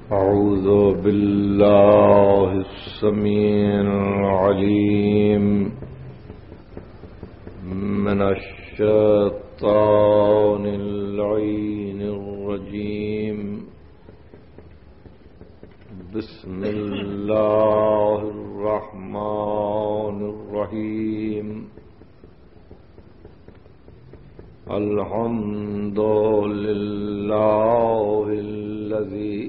أعوذ بالله السميع العليم من الشيطان اللعين الرجيم. بسم الله الرحمن الرحيم. الحمد لله الذي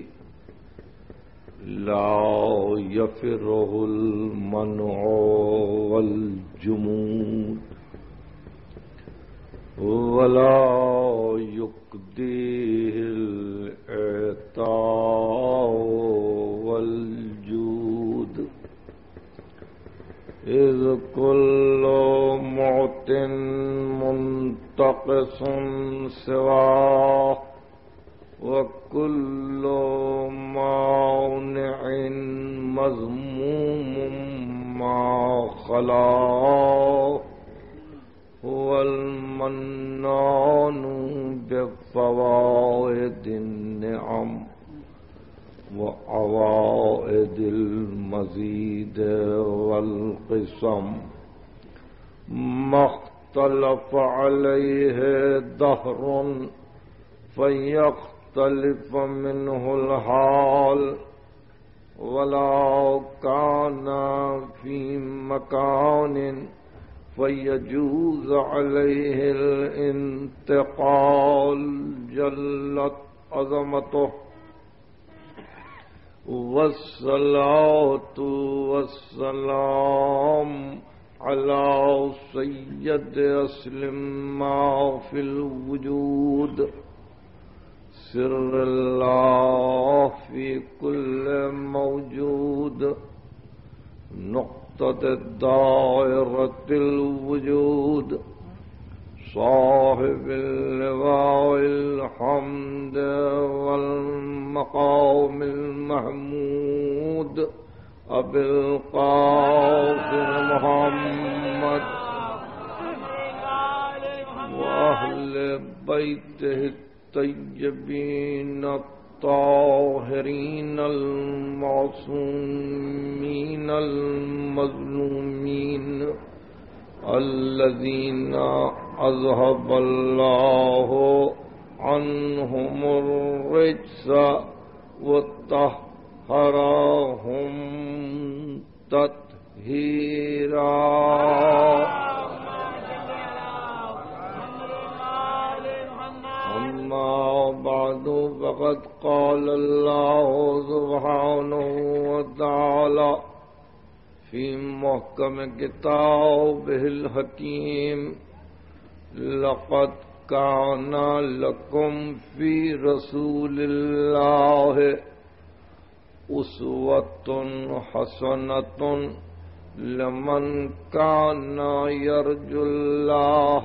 لا يفره المنع والجمود ولا يقضيه الإعطاء والجود، إذ كل معط منتقص سواه وكل مانع مذموم ما خلاه. هو المنان بفوائد النعم وعوائد المزيد والقسم، ما اختلف عليه دهر فيختلف منه الحال، ولا كان في مكان فيجوز عليه الانتقال، جلت عظمته. والصلاة والسلام على سيد أصل ما في الوجود، سر الله في كل موجود، نقطة دائرة الوجود، صاحب اللواء الحمد والمقام المحمود، أبي القاسم محمد وأهل بيته الطيبين الطاهرين المعصومين المظلومين، الذين أذهب الله عنهم الرجس وطهرهم تطهيرا. أما بعد، فقد قال الله سبحانه وتعالى في محكم كتابه الحكيم: لقد كان لكم في رسول الله أسوة حسنة لمن كان يرجو الله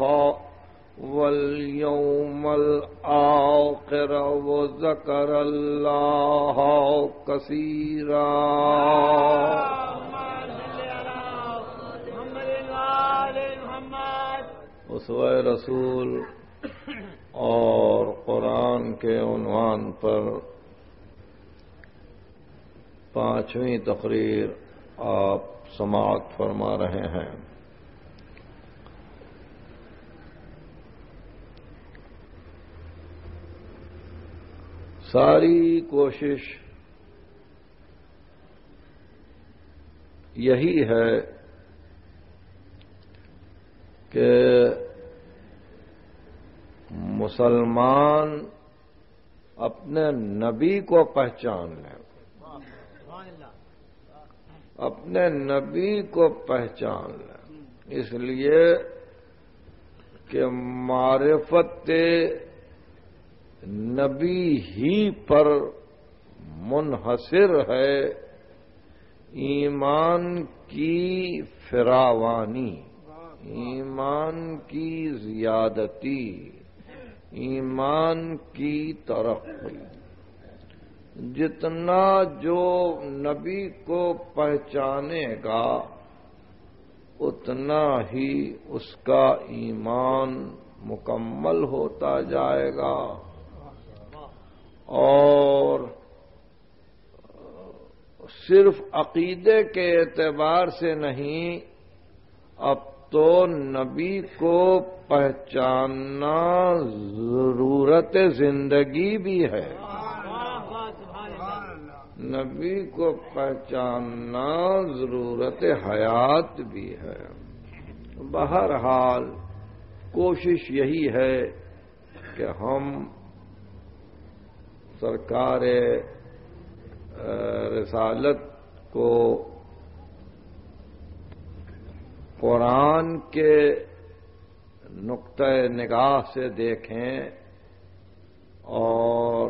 واليوم الآخر وذكر الله كثيرا. اسوہ رسول اور قرآن کے عنوان پر پانچویں تقریر آپ سماعت فرما رہے ہیں. ساری کوشش یہی ہے کہ مسلمان اپنے نبی کو پہچان لیں، اپنے نبی کو پہچان لیں، اس لیے کہ معرفت نبی ہی پر منحصر ہے ایمان کی فراوانی، ایمان کی زیادتی، ایمان کی ترقی. جتنا جو نبی کو پہچانے گا اتنا ہی اس کا ایمان مکمل ہوتا جائے گا. اور صرف عقیدے کے اعتبار سے نہیں، اب تو نبی کو پہچاننا ضرورت زندگی بھی ہے، نبی کو پہچاننا ضرورت حیات بھی ہے۔ بہرحال کوشش یہی ہے کہ ہم سرکار رسالت کو قرآن کے نقطۂ نگاہ سے دیکھیں اور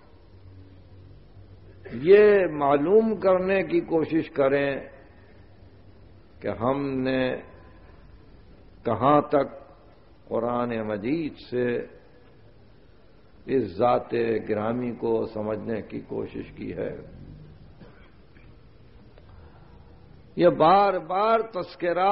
یہ معلوم کرنے کی کوشش کریں کہ ہم نے کہاں تک قرآن مجید سے اس ذات گرامی کو سمجھنے کی کوشش کی ہے۔ یہ بار بار تذکرہ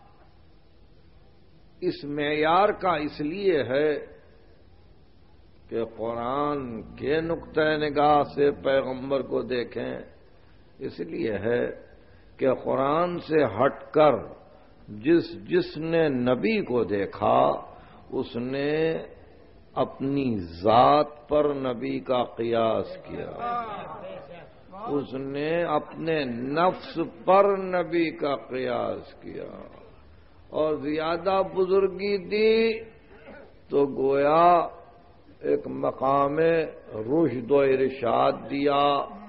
اس معیار کا اس لیے ہے کہ قرآن کے نقطۂ نگاہ سے پیغمبر کو دیکھیں، اس لیے ہے کہ قرآن سے ہٹ کر جس نے نبی کو دیکھا اس نے اپنی ذات پر نبی کا قیاس کیا، اس نے اپنے نفس پر نبی کا قیاس کیا اور زیادہ بزرگی دی تو گویا ایک مقام رشد و ارشاد دیا،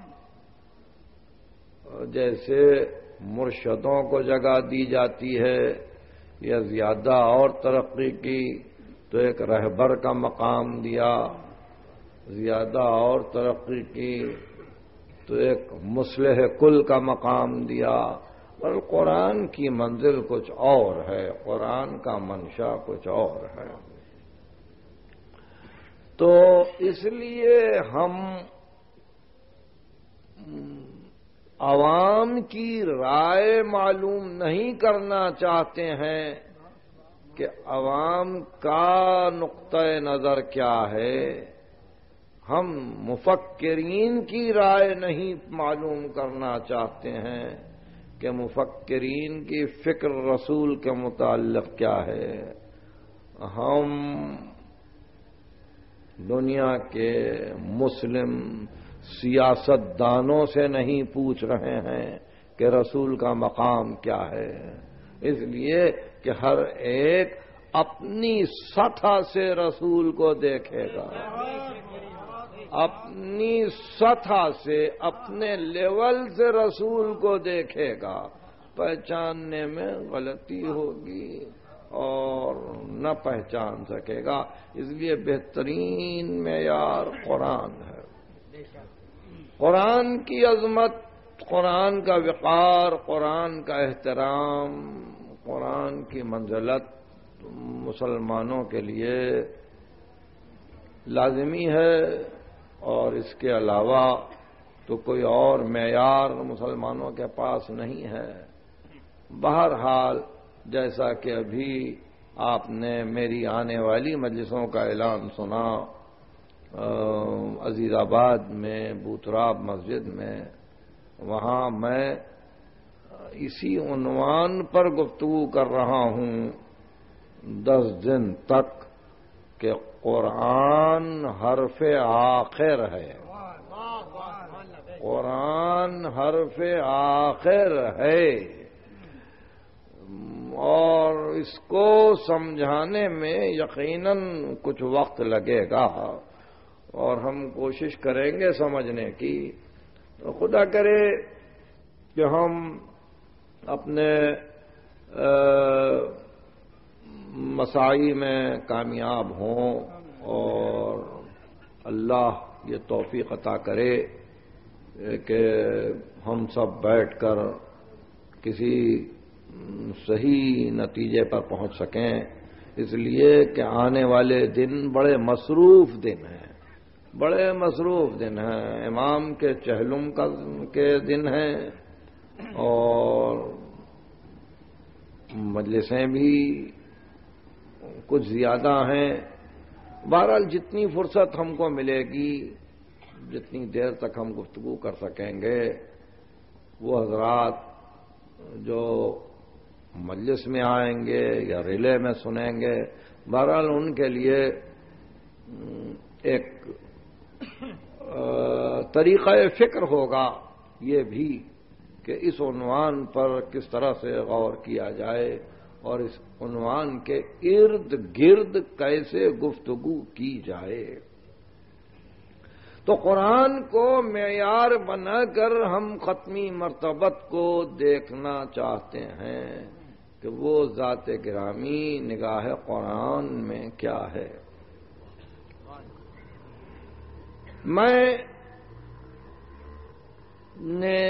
جیسے مرشدوں کو جگہ دی جاتی ہے، یا زیادہ اور ترقی کی تو ایک رہبر کا مقام دیا، زیادہ اور ترقی کی تو ایک مصلح کل کا مقام دیا، اور قرآن کی منزل کچھ اور ہے، قرآن کا منشا کچھ اور ہے۔ تو اس لیے ہم عوام کی رائے معلوم نہیں کرنا چاہتے ہیں کہ عوام کا نقطۂ نظر کیا ہے، ہم مفکرین کی رائے نہیں معلوم کرنا چاہتے ہیں کہ مفکرین کی فکر رسول کے متعلق کیا ہے، ہم دنیا کے مسلم سیاست دانوں سے نہیں پوچھ رہے ہیں کہ رسول کا مقام کیا ہے، اس لیے کہ ہر ایک اپنی سطح سے رسول کو دیکھے گا، اپنی سطح سے اپنے لیول سے رسول کو دیکھے گا، پہچاننے میں غلطی ہوگی اور نہ پہچان سکے گا، اس لیے بہترین معیار قرآن ہے۔ قرآن کی عظمت، قرآن کا وقار، قرآن کا احترام، قرآن کی منزلت مسلمانوں کے لیے لازمی ہے، اور اس کے علاوہ تو کوئی اور معیار مسلمانوں کے پاس نہیں ہے۔ بہرحال جیسا کہ ابھی آپ نے میری آنے والی مجلسوں کا اعلان سنا، عزیز آباد میں بوتراب مسجد میں، وہاں میں اسی عنوان پر گفتگو کر رہا ہوں 10 دن تک کہ قرآن حرف آخر ہے، قرآن حرف آخر ہے، اور اس کو سمجھانے میں یقیناً کچھ وقت لگے گا، اور ہم کوشش کریں گے سمجھنے کی۔ تو خدا کرے کہ ہم اپنے مساعی میں کامیاب ہوں، اور اللہ یہ توفیق عطا کرے کہ ہم سب بیٹھ کر کسی صحیح نتیجے پر پہنچ سکیں، اس لیے کہ آنے والے دن بڑے مصروف دن ہیں، بڑے مصروف دن ہیں، امام کے چہلم کے دن ہیں، اور مجلسیں بھی کچھ زیادہ ہیں۔ بہرحال جتنی فرصت ہم کو ملے گی، جتنی دیر تک ہم گفتگو کر سکیں گے، وہ حضرات جو مجلس میں آئیں گے یا ریلے میں سنیں گے، بہرحال ان کے لیے ایک طریقہ فکر ہوگا یہ بھی کہ اس عنوان پر کس طرح سے غور کیا جائے اور اس عنوان کے ارد گرد کیسے گفتگو کی جائے۔ تو قرآن کو معیار بنا کر ہم ختمی مرتبت کو دیکھنا چاہتے ہیں کہ وہ ذات گرامی نگاہ قرآن میں کیا ہے۔ میں نے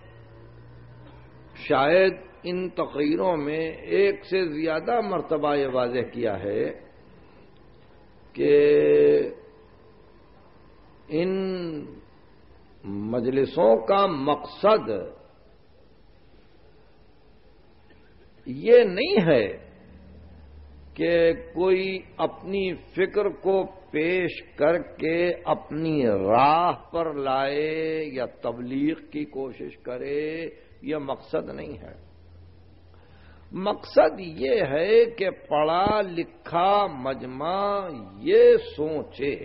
شاید ان تقریروں میں ایک سے زیادہ مرتبہ یہ واضح کیا ہے کہ ان مجلسوں کا مقصد یہ نہیں ہے کہ کوئی اپنی فکر کو پیش کر کے اپنی راہ پر لائے یا تبلیغ کی کوشش کرے، یہ مقصد نہیں ہے۔ مقصد یہ ہے کہ پڑھا لکھا مجمع یہ سوچے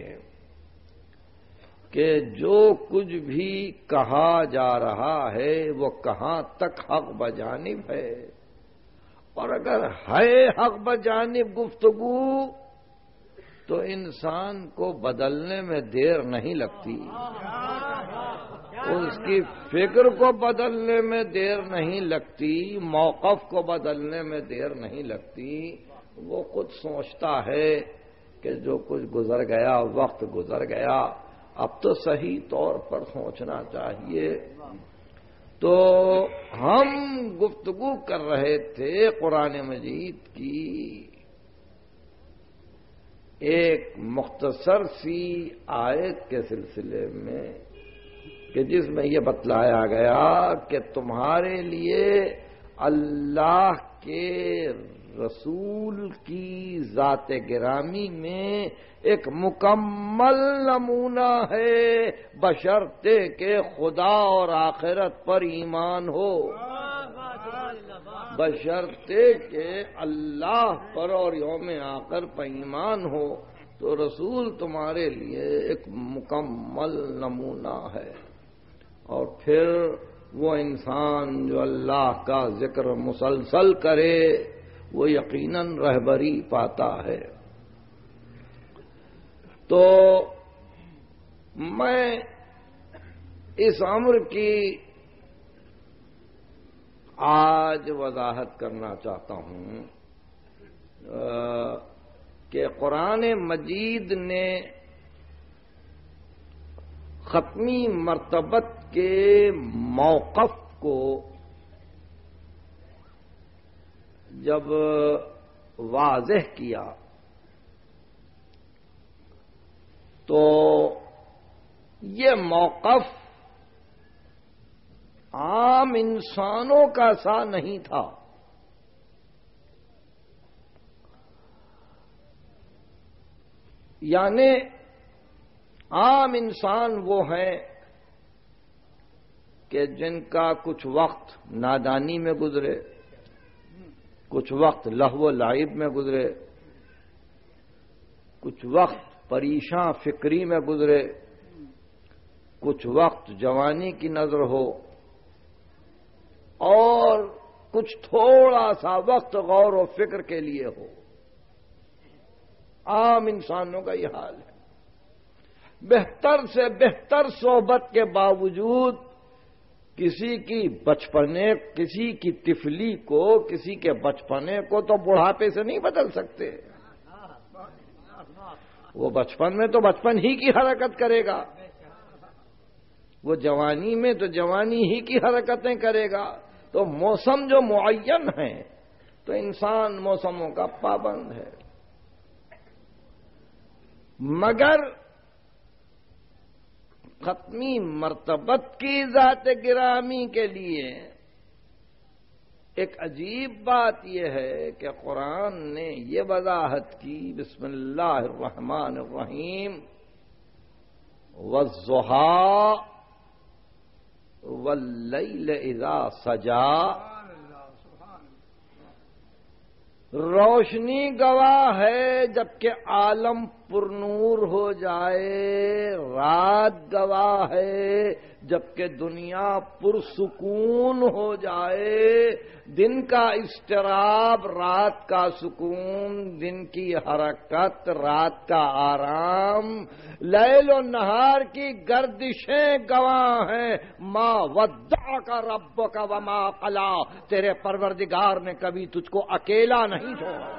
کہ جو کچھ بھی کہا جا رہا ہے وہ کہاں تک حق بجانب ہے، اور اگر ہے حق بجانب گفتگو تو انسان کو بدلنے میں دیر نہیں لگتی، اس کی فکر کو بدلنے میں دیر نہیں لگتی، موقف کو بدلنے میں دیر نہیں لگتی۔ وہ خود سوچتا ہے کہ جو کچھ گزر گیا وقت گزر گیا، اب تو صحیح طور پر سوچنا چاہیے۔ تو ہم گفتگو کر رہے تھے قرآن مجید کی ایک مختصر سی آیت کے سلسلے میں کہ جس میں یہ بتلایا گیا کہ تمہارے لیے اللہ کے رسول کی ذات گرامی میں ایک مکمل نمونہ ہے، بشرطے کہ خدا اور آخرت پر ایمان ہو، بشرطے کہ اللہ پر اور یوم آخر پر ایمان ہو، تو رسول تمہارے لیے ایک مکمل نمونہ ہے۔ اور پھر وہ انسان جو اللہ کا ذکر مسلسل کرے وہ یقیناً رہبری پاتا ہے۔ تو میں اس امر کی آج وضاحت کرنا چاہتا ہوں کہ قرآن مجید نے ختمی مرتبت کے موقف کو جب واضح کیا تو یہ موقف عام انسانوں کا سا نہیں تھا، یعنی عام انسان وہ ہیں کہ جن کا کچھ وقت نادانی میں گزرے، کچھ وقت لہو و لعب میں گزرے، کچھ وقت پریشاں فکری میں گزرے، کچھ وقت جوانی کی نظر ہو، اور کچھ تھوڑا سا وقت غور و فکر کے لیے ہو۔ عام انسانوں کا یہ حال ہے۔ بہتر سے بہتر صحبت کے باوجود کسی کی طفلی کو، کسی کے بچپنے کو تو بڑھاپے سے نہیں بدل سکتے۔ وہ بچپن میں تو بچپن ہی کی حرکت کرے گا، وہ جوانی میں تو جوانی ہی کی حرکتیں کرے گا۔ تو موسم جو معین ہیں تو انسان موسموں کا پابند ہے، مگر ختمی مرتبت کی ذات گرامی کے لیے ایک عجیب بات یہ ہے کہ قرآن نے یہ وضاحت کی، بسم اللہ الرحمن الرحیم، والضحیٰ واللیل اذا سجا، روشنی گواہ ہے جبکہ عالم پر نور ہو جائے، رات گواہ ہے جبکہ دنیا پرسکون ہو جائے، دن کا اضطراب رات کا سکون، دن کی حرکت رات کا آرام، لیل و نہار کی گردشیں گواہ ہیں، ما ودعک ربک وما قلی، تیرے پروردگار نے کبھی تجھ کو اکیلا نہیں چھوڑا۔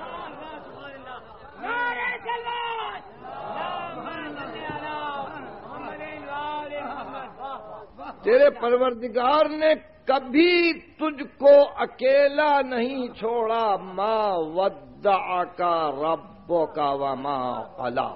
تیرے پروردگار نے کبھی تجھ کو اکیلا نہیں چھوڑا، ما ودعک ربک وما قلی۔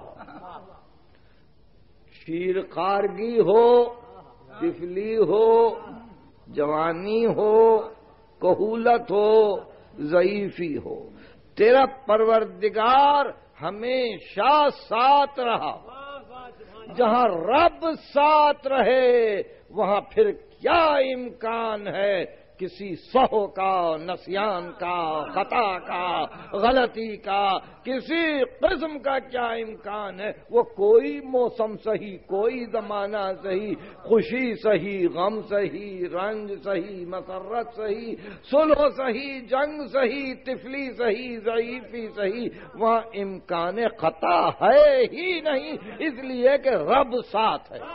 شیر خارگی ہو، طفلی ہو، جوانی ہو، کہولت ہو، ضعیفی ہو، تیرا پروردگار ہمیشہ ساتھ رہا۔ جہاں رب ساتھ رہے وہاں پھر کیا امکان ہے کسی سہو کا، نسیان کا، خطا کا، غلطی کا، کسی قسم کا کیا امکان ہے؟ وہ کوئی موسم سہی، کوئی زمانہ سہی، خوشی سہی، غم سہی، رنج سہی، مسرت سہی، صلح سہی، جنگ سہی، طفلی سہی، ضعیفی سہی، وہاں امکان خطا ہے ہی نہیں، اس لیے کہ رب ساتھ ہے۔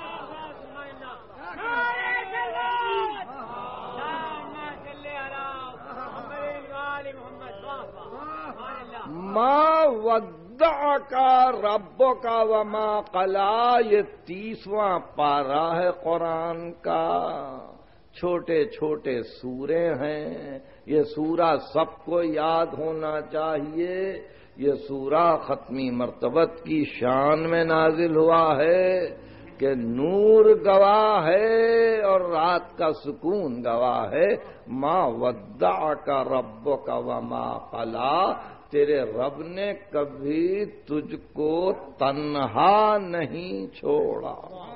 ما ودعک ربک وما قلی، یہ 30واں پارہ ہے قرآن کا، چھوٹے چھوٹے سورے ہیں، یہ سورہ سب کو یاد ہونا چاہیے۔ یہ سورہ ختمی مرتبت کی شان میں نازل ہوا ہے کہ نور گواہ ہے اور رات کا سکون گواہ ہے، ما ودعک ربک وما قلی، تیرے رب نے کبھی تجھ کو تنہا نہیں چھوڑا۔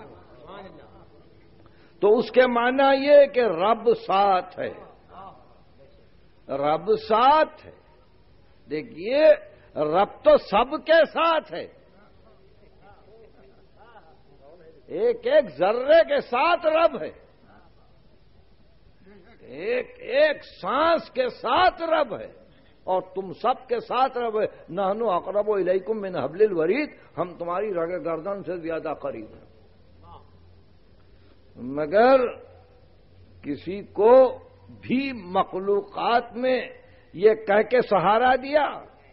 تو اس کے معنی یہ کہ رب ساتھ ہے، رب ساتھ ہے۔ دیکھیے رب تو سب کے ساتھ ہے، ایک ایک ذرے کے ساتھ رب ہے، ایک ایک سانس کے ساتھ رب ہے، اور تم سب کے ساتھ رب ہے۔ نحن اقرب الیکم من حبل الورید، ہم تمہاری رگ گردن سے زیادہ قریب ہیں۔ مگر کسی کو بھی مخلوقات میں یہ کہہ کے سہارا دیا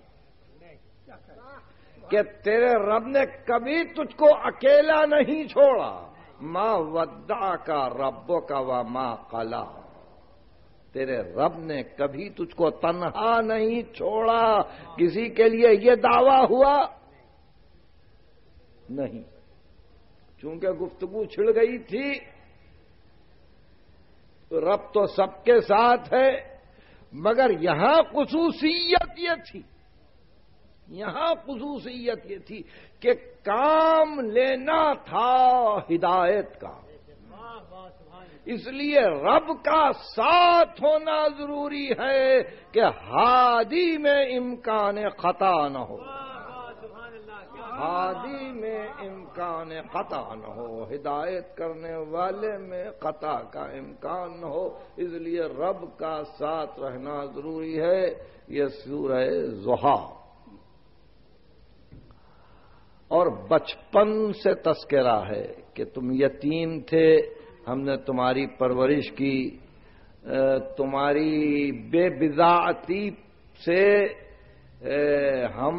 کہ تیرے رب نے کبھی تجھ کو اکیلا نہیں چھوڑا، ما ودعک ربک وما قلی، تیرے رب نے کبھی تجھ کو تنہا نہیں چھوڑا۔ کسی کے لیے یہ دعویٰ ہوا نہیں، چونکہ گفتگو چھڑ گئی تھی، رب تو سب کے ساتھ ہے، مگر یہاں خصوصیت یہ تھی، یہاں خصوصیت یہ تھی کہ کام لینا تھا ہدایت کا، اس لیے رب کا ساتھ ہونا ضروری ہے کہ ہادی میں امکان خطا نہ ہو، ہادی میں امکان خطا نہ ہو، ہدایت کرنے والے میں خطا کا امکان نہ ہو، اس لیے رب کا ساتھ رہنا ضروری ہے۔ یہ سورہ ضحیٰ، اور بچپن سے تذکرہ ہے کہ تم یتیم تھے، ہم نے تمہاری پرورش کی، تمہاری بے بضاعتی سے ہم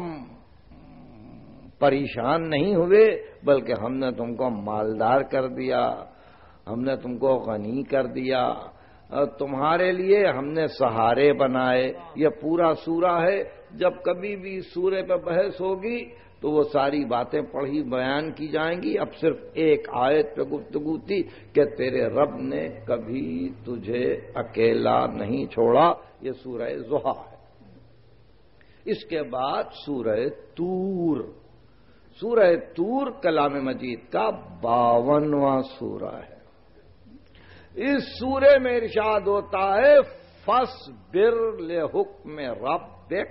پریشان نہیں ہوئے، بلکہ ہم نے تم کو مالدار کر دیا، ہم نے تم کو غنی کر دیا، تمہارے لیے ہم نے سہارے بنائے۔ یہ پورا سورہ ہے، جب کبھی بھی سورے پہ بحث ہوگی تو وہ ساری باتیں پڑھی بیان کی جائیں گی۔ اب صرف ایک آیت پہ گفتگو تھی کہ تیرے رب نے کبھی تجھے اکیلا نہیں چھوڑا، یہ سورہ ضحیٰ ہے۔ اس کے بعد سورہ طور، سورہ طور کلام مجید کا 52واں سورہ ہے۔ اس سورے میں ارشاد ہوتا ہے فاصبر لحکم ربک،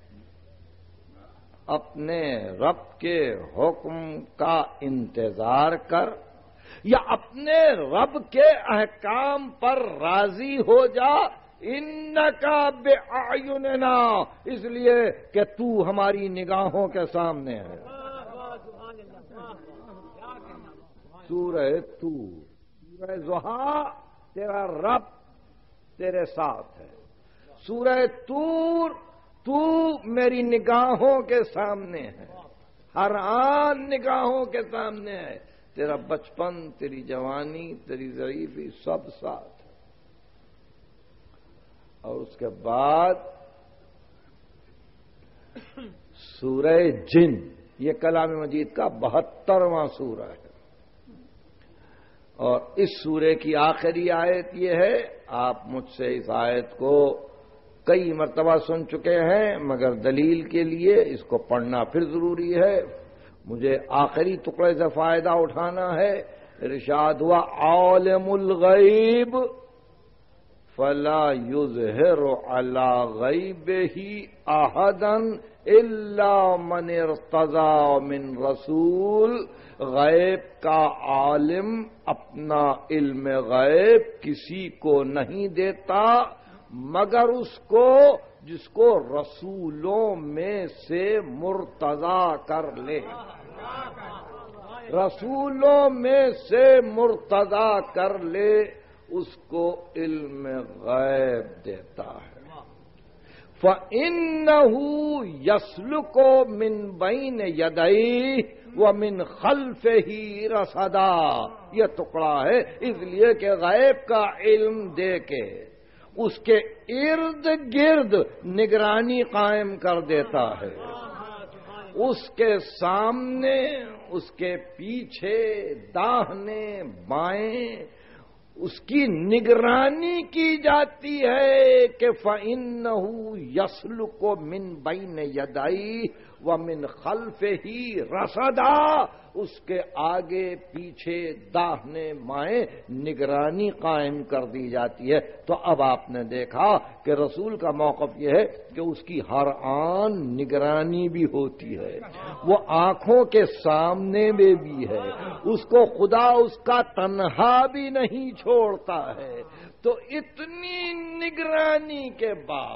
اپنے رب کے حکم کا انتظار کر یا اپنے رب کے احکام پر راضی ہو جا، انکا بأعیننا، اس لیے کہ تو ہماری نگاہوں کے سامنے ہے۔ سورہ طور، سورہ ضحیٰ، تیرا رب تیرے ساتھ ہے۔ سورہ طور، تو میری نگاہوں کے سامنے ہے، ہر آن نگاہوں کے سامنے ہے، تیرا بچپن، تیری جوانی، تیری ضعیفی سب ساتھ ہے۔ اور اس کے بعد سورہ جن، یہ کلام مجید کا 72واں سورہ ہے، اور اس سورے کی آخری آیت یہ ہے، آپ مجھ سے اس آیت کو کئی مرتبہ سن چکے ہیں، مگر دلیل کے لیے اس کو پڑھنا پھر ضروری ہے، مجھے آخری ٹکڑے سے فائدہ اٹھانا ہے۔ ارشاد ہوا عالم الغیب فلا یظہر علی غیبہ احدا الا من ارتضی من رسول، غیب کا عالم اپنا علم غیب کسی کو نہیں دیتا مگر اس کو جس کو رسولوں میں سے مرتضی کر لے، رسولوں میں سے مرتضی کر لے اس کو علم غیب دیتا ہے۔ فَإِنَّهُ يَسْلُكُ مِن بَيْنِ يَدَيْهِ وَمِن خَلْفِهِ رَصَدًا، یہ ٹکڑا ہے اس لیے کہ غیب کا علم دے کے اس کے ارد گرد نگرانی قائم کر دیتا ہے، اس کے سامنے، اس کے پیچھے، داہنے بائیں اس کی نگرانی کی جاتی ہے کہ فَإِنَّهُ يَسْلُكُ مِن بَيْنِ يَدَيْهِ وَمِن خَلْفِهِ رَصَدًا، اس کے آگے پیچھے داہنے بائیں نگرانی قائم کر دی جاتی ہے۔ تو اب آپ نے دیکھا کہ رسول کا موقف یہ ہے کہ اس کی ہر آن نگرانی بھی ہوتی ہے، وہ آنکھوں کے سامنے میں بھی ہے، اس کو خدا اس کا تنہا بھی نہیں چھوڑتا ہے۔ تو اتنی نگرانی کے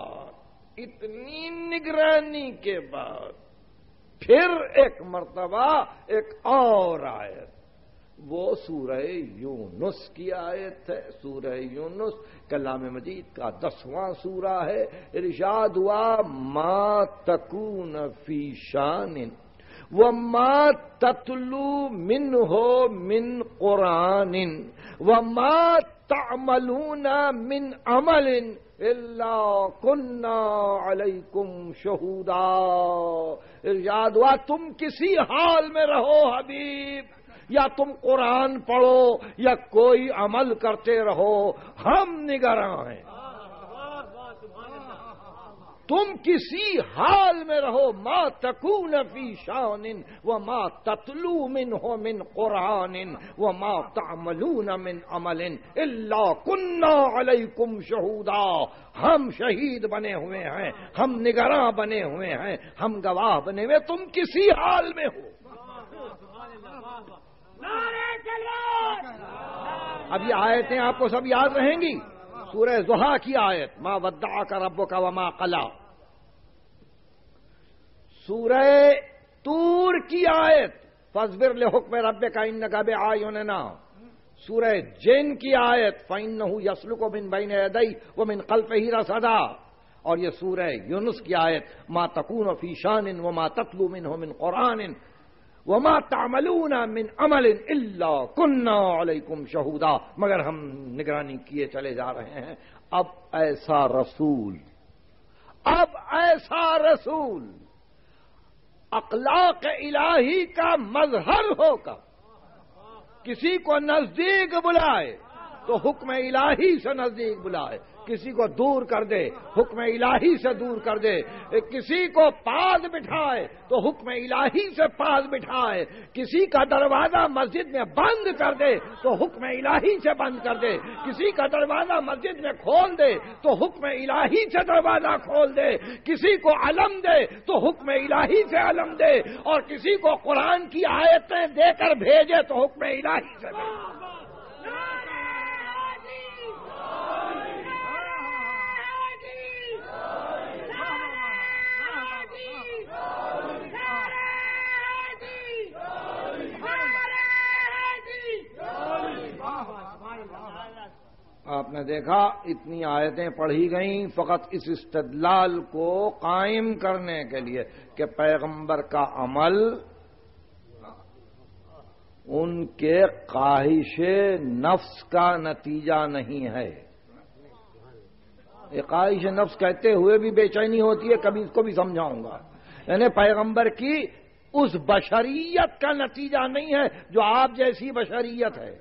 بعد پھر ایک مرتبہ ایک اور آیت، وہ سورہ یونس کی آیت ہے۔ سورہ یونس کلام مجید کا 10واں سورہ ہے۔ ارشاد ہوا ما تکون فی شان وما تتلو منہ من قرآن وما تعملون من عمل الا کنا علیکم شہودا۔ ارشاد ہوا تم کسی حال میں رہو حبیب، یا تم قرآن پڑھو یا کوئی عمل کرتے رہو، ہم نگراں ہیں۔ تم کسی حال میں رہو، ما تکون فی شان وما تتلو منہ من قرآن وما تعملون من عمل الا کنا علیکم شہودا، ہم شہید بنے ہوئے ہیں، ہم نگراں بنے ہوئے ہیں، ہم گواہ بنے ہوئے، تم کسی حال میں ہو۔ اب یہ آیتیں آپ کو سب یاد رہیں گی۔ سورہ ضحیٰ کی آیت ما ودعک ربک وما قلی، سورہ طور کی آیت فاصبر لحکم ربک انک بأعیننا، سورہ جن کی آیت فإنہ یسلک من بین یدیہ ومن خلفہ رصدا، اور یہ سورہ یونس کی آیت ما تکون فی شان وما تتلو منہ من قرآن وما تعملون من عمل الا کنا علیکم شہودا، مگر ہم نگرانی کیے چلے جا رہے ہیں۔ اب ایسا رسول اخلاق الہی کا مظہر ہو کر کسی کو نزدیک بلائے، تو حکم الہی سے نزدیک بلائے، کسی کو دور کر دے حکم الہی سے دور کر دے، کسی کو پاس بٹھائے تو حکم الہی سے پاس بٹھائے، کسی کا دروازہ مسجد میں بند کر دے تو حکم الہی سے بند کر دے، کسی کا دروازہ مسجد میں کھول دے تو حکم الہی سے دروازہ کھول دے، کسی کو علم دے تو حکم الہی سے علم دے، اور کسی کو قرآن کی آیتیں دے کر بھیجے تو حکم الہی سے بھیجے۔ آپ نے دیکھا اتنی آیتیں پڑھی گئیں فقط اس استدلال کو قائم کرنے کے لیے کہ پیغمبر کا عمل ان کے خواہش نفس کا نتیجہ نہیں ہے۔ یہ خواہش نفس کہتے ہوئے بھی بے چینی ہوتی ہے، کبھی اس کو بھی سمجھاؤں گا، یعنی پیغمبر کی اس بشریت کا نتیجہ نہیں ہے جو آپ جیسی بشریت ہے۔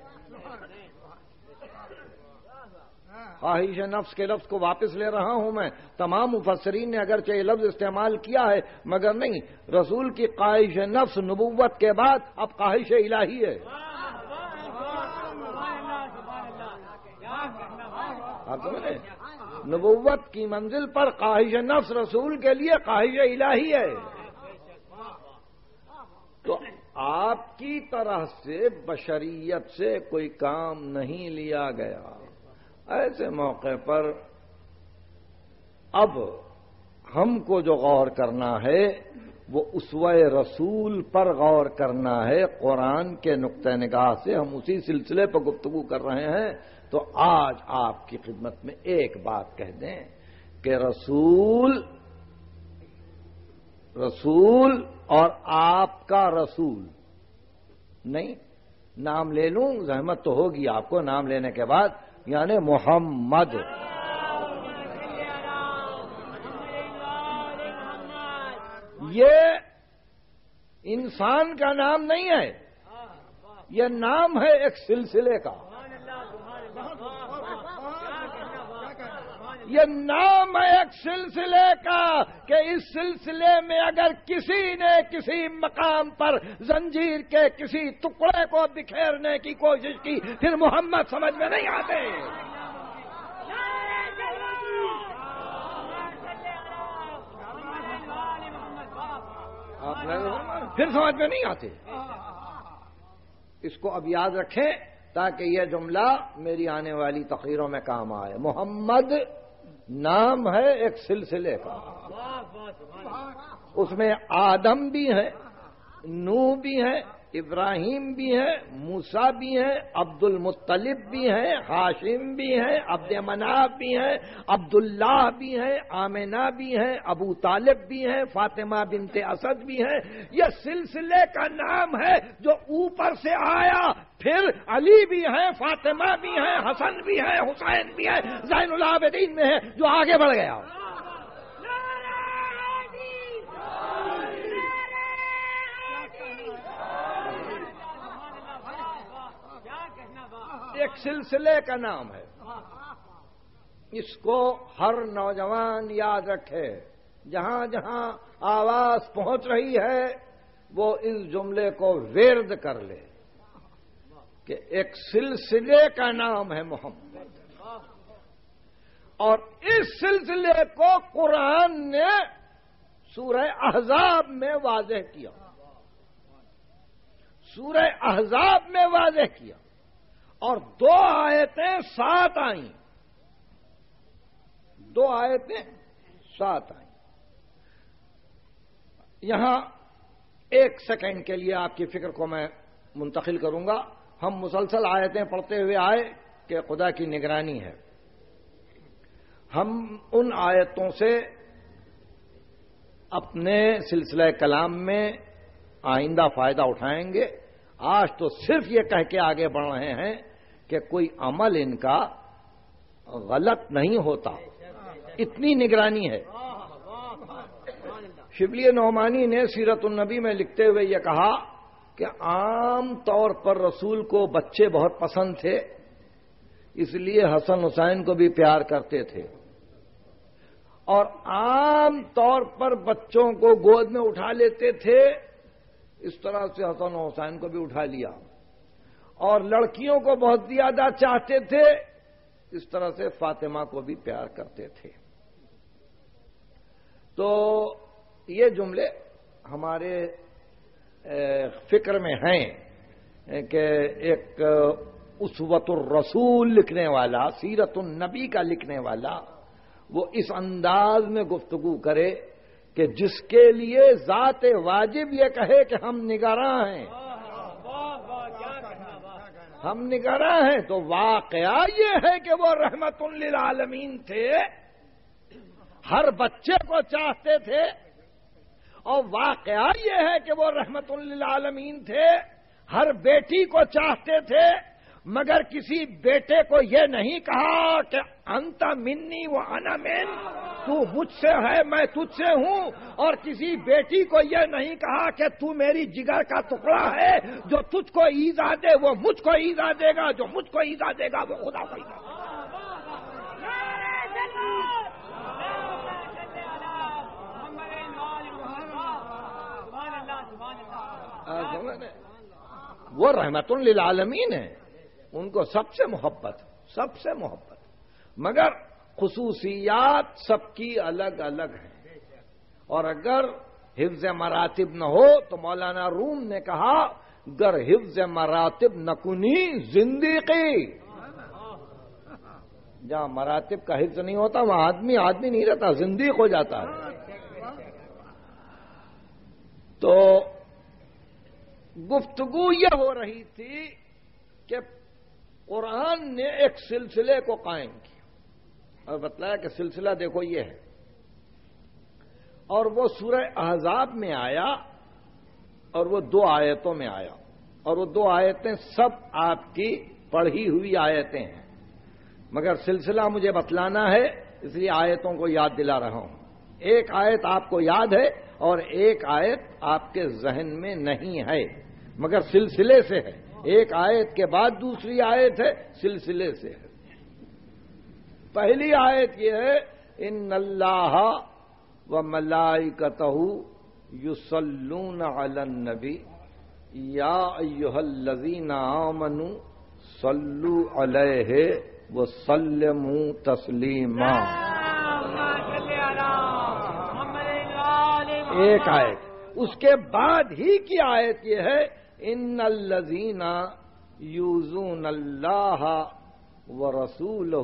خواہش نفس کے لفظ کو واپس لے رہا ہوں میں، تمام مفسرین نے اگرچہ یہ لفظ استعمال کیا ہے مگر نہیں، رسول کی خواہش نفس نبوت کے بعد اب خواہش الہی ہے۔ آپ سمجھے؟ نبوت کی منزل پر خواہش نفس رسول کے لیے خواہش الہی ہے۔ تو آپ کی طرح سے بشریت سے کوئی کام نہیں لیا گیا۔ ایسے موقع پر اب ہم کو جو غور کرنا ہے وہ اسوہ رسول پر غور کرنا ہے، قرآن کے نقطہ نگاہ سے ہم اسی سلسلے پر گفتگو کر رہے ہیں۔ تو آج آپ کی خدمت میں ایک بات کہہ دیں کہ رسول اور آپ کا رسول نہیں، نام لے لوں زحمت تو ہوگی آپ کو نام لینے کے بعد، یعنی محمد، یہ انسان کا نام نہیں ہے، یہ نام ہے ایک سلسلے کا، یہ نام ہے ایک سلسلے کا کہ اس سلسلے میں اگر کسی نے کسی مقام پر زنجیر کے کسی ٹکڑے کو بکھیرنے کی کوشش کی پھر محمد سمجھ میں نہیں آتے، پھر سمجھ میں نہیں آتے۔ اس کو اب یاد رکھیں تاکہ یہ جملہ میری آنے والی تقریروں میں کام آئے۔ محمد نام ہے ایک سلسلے کا، اس میں آدم بھی ہے، نوح بھی ہے، ابراہیم بھی ہے، موسیٰ بھی ہے، عبد المطلب بھی ہے، ہاشم بھی ہے، عبد مناف بھی ہے، عبداللہ بھی ہے، آمنہ بھی ہے، ابو طالب بھی ہے، فاطمہ بنت اسد بھی ہے۔ یہ سلسلے کا نام ہے جو اوپر سے آیا، پھر علی بھی ہے، فاطمہ بھی ہے، حسن بھی ہے، حسین بھی ہے، زین العابدین میں ہے جو آگے بڑھ گیا۔ ایک سلسلے کا نام ہے، اس کو ہر نوجوان یاد رکھے، جہاں جہاں آواز پہنچ رہی ہے وہ اس جملے کو ورد کر لے کہ ایک سلسلے کا نام ہے محمد، اور اس سلسلے کو قرآن نے سورہ احزاب میں واضح کیا، سورہ احزاب میں واضح کیا، اور 2 آیتیں ساتھ آئیں، 2 آیتیں ساتھ آئیں۔ یہاں 1 سیکنڈ کے لیے آپ کی فکر کو میں منتقل کروں گا۔ ہم مسلسل آیتیں پڑھتے ہوئے آئے کہ خدا کی نگرانی ہے، ہم ان آیتوں سے اپنے سلسلہ کلام میں آئندہ فائدہ اٹھائیں گے۔ آج تو صرف یہ کہہ کے آگے بڑھ رہے ہیں کہ کوئی عمل ان کا غلط نہیں ہوتا، اتنی نگرانی ہے۔ شبلی نعمانی نے سیرت النبی میں لکھتے ہوئے یہ کہا کہ عام طور پر رسول کو بچے بہت پسند تھے، اس لیے حسن حسین کو بھی پیار کرتے تھے، اور عام طور پر بچوں کو گود میں اٹھا لیتے تھے، اس طرح سے حسن حسین کو بھی اٹھا لیا، اور لڑکیوں کو بہت زیادہ چاہتے تھے، اس طرح سے فاطمہ کو بھی پیار کرتے تھے۔ تو یہ جملے ہمارے فکر میں ہیں کہ ایک اسوۃ الرسول لکھنے والا، سیرت النبی کا لکھنے والا، وہ اس انداز میں گفتگو کرے کہ جس کے لیے ذات واجب یہ کہے کہ ہم نگراں ہیں، ہم نگراں ہیں، تو واقعہ یہ ہے کہ وہ رحمت للعالمین تھے، ہر بچے کو چاہتے تھے، اور واقعہ یہ ہے کہ وہ رحمت للعالمین تھے، ہر بیٹی کو چاہتے تھے، مگر کسی بیٹے کو یہ نہیں کہا کہ انت منی و انا من، تو مجھ سے ہے میں تجھ سے ہوں، اور کسی بیٹی کو یہ نہیں کہا کہ تو میری جگر کا ٹکڑا ہے، جو تجھ کو ایذا دے وہ مجھ کو ایذا دے گا، جو مجھ کو ایذا دے گا وہ خدا کو ایذا دے گا۔ وہ رحمت للعالمین ہیں، ان کو سب سے محبت، مگر خصوصیات سب کی الگ الگ ہیں، اور اگر حفظ مراتب نہ ہو تو مولانا روم نے کہا گر حفظ مراتب نہ کنی زندگی، جہاں مراتب کا حفظ نہیں ہوتا وہاں آدمی نہیں رہتا، زندگی ہو جاتا ہے۔ تو گفتگو یہ ہو رہی تھی کہ قرآن نے ایک سلسلے کو قائم کیا اور بتلایا کہ سلسلہ دیکھو یہ ہے، اور وہ سورہ احزاب میں آیا، اور وہ 2 آیتوں میں آیا، اور وہ 2 آیتیں سب آپ کی پڑھی ہوئی آیتیں ہیں، مگر سلسلہ مجھے بتلانا ہے اس لیے آیتوں کو یاد دلا رہا ہوں۔ ایک آیت آپ کو یاد ہے اور ایک آیت آپ کے ذہن میں نہیں ہے، مگر سلسلے سے ہے، ایک آیت کے بعد دوسری آیت ہے، سلسلے سے ہے۔ پہلی آیت یہ ہے ان اللہ و ملائکتہ یصلون علی النبی یا ایھا الذین آمنوا صلوا علیہ وسلموا تسلیما۔ ایک آیت، اس کے بعد ہی کی آیت یہ ہے ان الذین یؤذون اللہ ورسولہ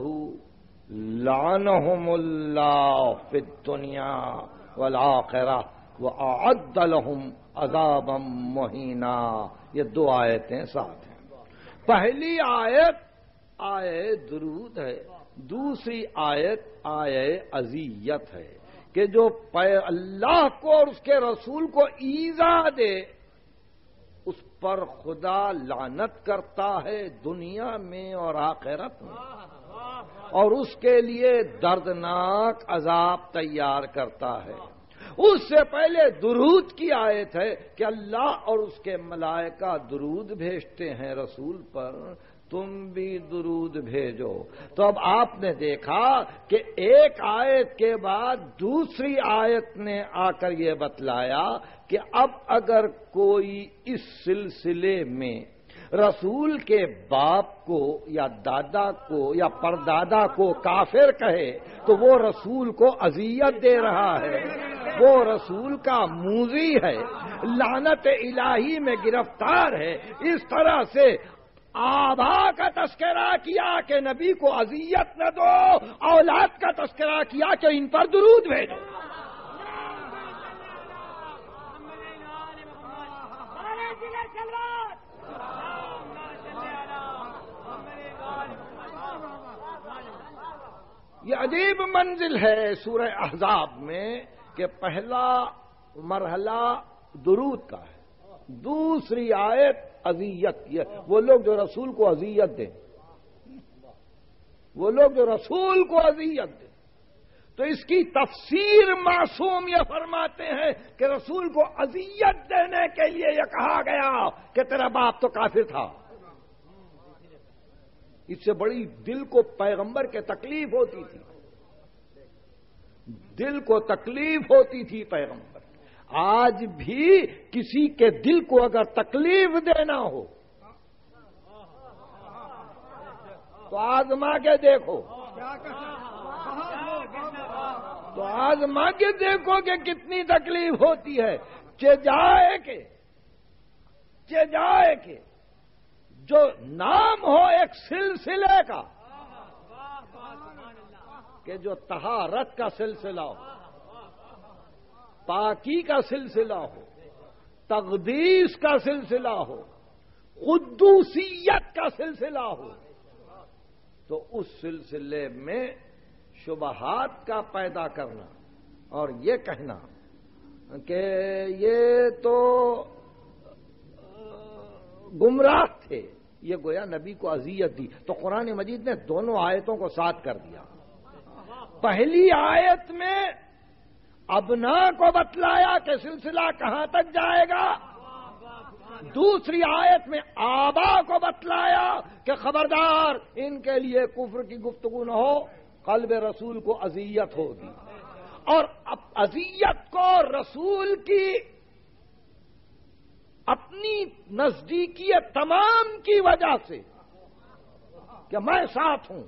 لعنہم اللہ فی الدنیا والآخرہ واعد لہم عذابا مہینا۔ یہ 2 آیتیں ساتھ ہیں۔ پہلی آیت آیے درود ہے، دوسری آیت آیے اذیت ہے کہ جو اللہ کو اور اس کے رسول کو ایذا دے اس پر خدا لعنت کرتا ہے دنیا میں اور آخرت میں، اور اس کے لیے دردناک عذاب تیار کرتا ہے۔ اس سے پہلے درود کی آیت ہے کہ اللہ اور اس کے ملائکہ درود بھیجتے ہیں رسول پر، تم بھی درود بھیجو۔ تو اب آپ نے دیکھا کہ ایک آیت کے بعد دوسری آیت نے آ کر یہ بتلایا کہ اب اگر کوئی اس سلسلے میں رسول کے باپ کو یا دادا کو یا پردادا کو کافر کہے تو وہ رسول کو اذیت دے رہا ہے، وہ رسول کا موذی ہے، لعنت الہی میں گرفتار ہے۔ اس طرح سے آبا کا تذکرہ کیا کہ نبی کو اذیت نہ دو، اولاد کا تذکرہ کیا کہ ان پر درود بھیجو۔ یہ عجیب منزل ہے سورہ احزاب میں کہ پہلا مرحلہ درود کا ہے، دوسری آیت اذیت۔ یہ وہ لوگ جو رسول کو اذیت دیں، وہ لوگ جو رسول کو اذیت دیں، تو اس کی تفسیر معصوم یہ فرماتے ہیں کہ رسول کو اذیت دینے کے لیے یہ کہا گیا کہ تیرا باپ تو کافر تھا، اس سے بڑی دل کو پیغمبر کے تکلیف ہوتی تھی، دل کو تکلیف ہوتی تھی پیغمبر۔ آج بھی کسی کے دل کو اگر تکلیف دینا ہو تو آزما کے دیکھو، تو آزما کے دیکھو کہ کتنی تکلیف ہوتی ہے۔ جائے کہ جو نام ہو ایک سلسلے کا، کہ جو طہارت کا سلسلہ ہو، پاکی کا سلسلہ ہو، تقدیس کا سلسلہ ہو، قدوسیت کا سلسلہ ہو، تو اس سلسلے میں شبہات کا پیدا کرنا اور یہ کہنا کہ یہ تو گمراہ تھے، یہ گویا نبی کو اذیت دی۔ تو قرآن مجید نے دونوں آیتوں کو ساتھ کر دیا۔ پہلی آیت میں ابنا کو بتلایا کہ سلسلہ کہاں تک جائے گا، دوسری آیت میں آبا کو بتلایا کہ خبردار ان کے لیے کفر کی گفتگو نہ ہو، قلب رسول کو اذیت ہوگی۔ اور اب اذیت کو رسول کی اپنی نزدیکیت تمام کی وجہ سے کہ میں ساتھ ہوں،